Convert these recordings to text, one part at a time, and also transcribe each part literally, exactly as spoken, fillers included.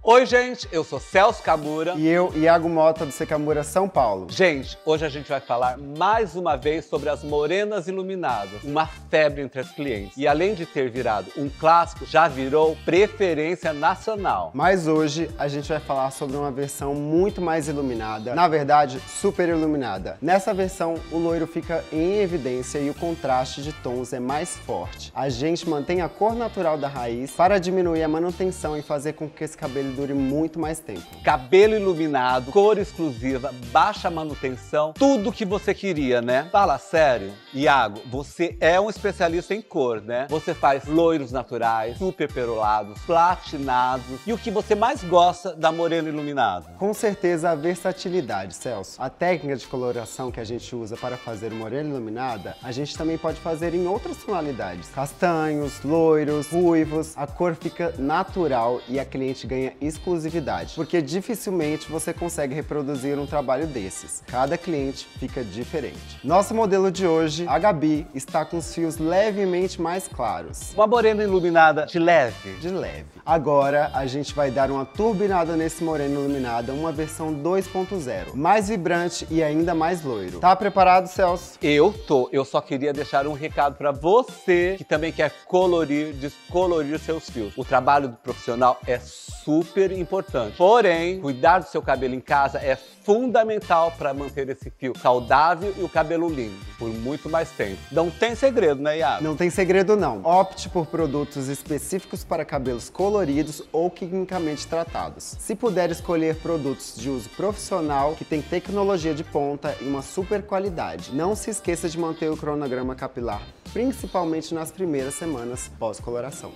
Oi, gente, eu sou Celso Camura. E eu, Iago Mota, do Secamura, São Paulo. Gente, hoje a gente vai falar mais uma vez sobre as morenas iluminadas, uma febre entre as clientes. E além de ter virado um clássico, já virou preferência nacional. Mas hoje a gente vai falar sobre uma versão muito mais iluminada, na verdade, super iluminada. Nessa versão, o loiro fica em evidência e o contraste de tons é mais forte. A gente mantém a cor natural da raiz para diminuir a manutenção e fazer com que esse cabelo dure muito mais tempo. Cabelo iluminado, cor exclusiva, baixa manutenção, tudo que você queria, né? Fala sério, Iago, você é um especialista em cor, né? Você faz loiros naturais, super perolados, platinados e o que você mais gosta da morena iluminada? Com certeza a versatilidade, Celso. A técnica de coloração que a gente usa para fazer morena iluminada, a gente também pode fazer em outras tonalidades. Castanhos, loiros, ruivos, a cor fica natural e a cliente ganha exclusividade, porque dificilmente você consegue reproduzir um trabalho desses. Cada cliente fica diferente. Nosso modelo de hoje, a Gabi, está com os fios levemente mais claros. Uma morena iluminada de leve. De leve. Agora a gente vai dar uma turbinada nesse moreno iluminada, uma versão dois ponto zero, mais vibrante e ainda mais loiro. Tá preparado, Celso? Eu tô. Eu só queria deixar um recado para você que também quer colorir, descolorir seus fios. O trabalho do profissional é super importante. Porém, cuidar do seu cabelo em casa é fundamental para manter esse fio saudável e o cabelo lindo por muito mais tempo. Não tem segredo, né, Iago? Não tem segredo, não. Opte por produtos específicos para cabelos coloridos ou quimicamente tratados. Se puder escolher produtos de uso profissional que tem tecnologia de ponta e uma super qualidade. Não se esqueça de manter o cronograma capilar, principalmente nas primeiras semanas pós-coloração.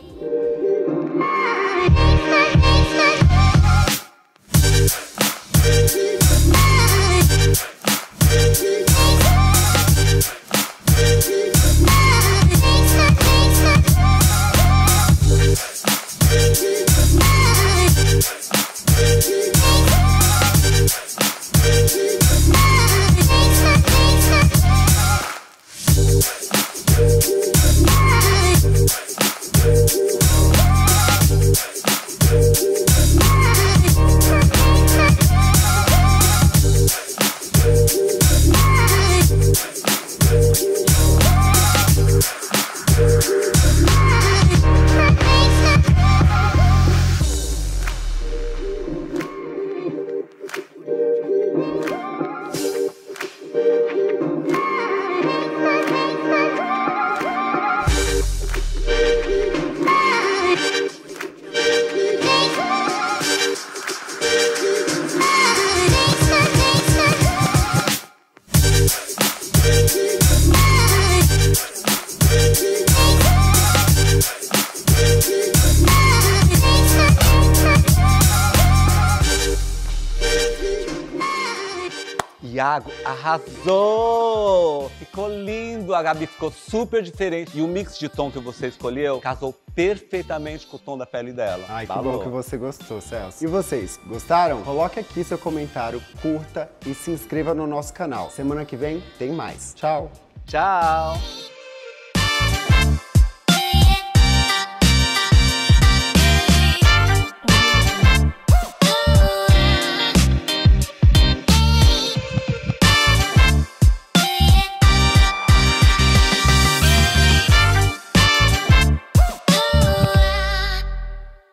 Iago arrasou! Ficou lindo! A Gabi ficou super diferente. E o mix de tom que você escolheu casou perfeitamente com o tom da pele dela. Ai, que Falou. bom que você gostou, Celso. E vocês, gostaram? Coloque aqui seu comentário, curta e se inscreva no nosso canal. Semana que vem tem mais. Tchau! Tchau!